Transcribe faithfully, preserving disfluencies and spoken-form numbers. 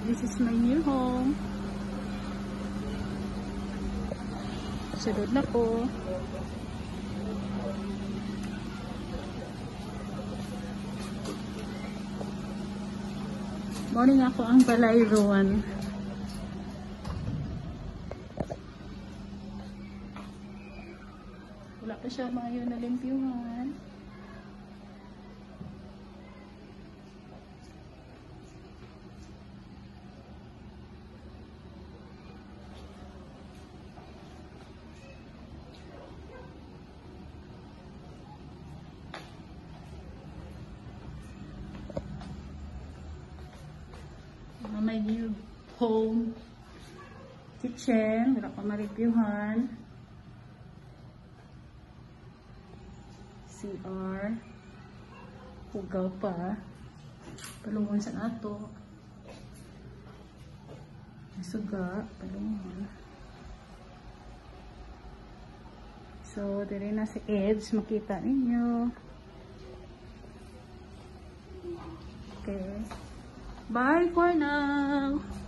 This is my new home. Sunod na po. Morning ako ang balay rowan. Wala pa siya maayo na limpyuhan. My new home kitchen, wala pa ma-reviewhan. C R hugaw pa palungon sa nato, suga palungon. So dire na si edge, makita ninyo. Okay, bye for now.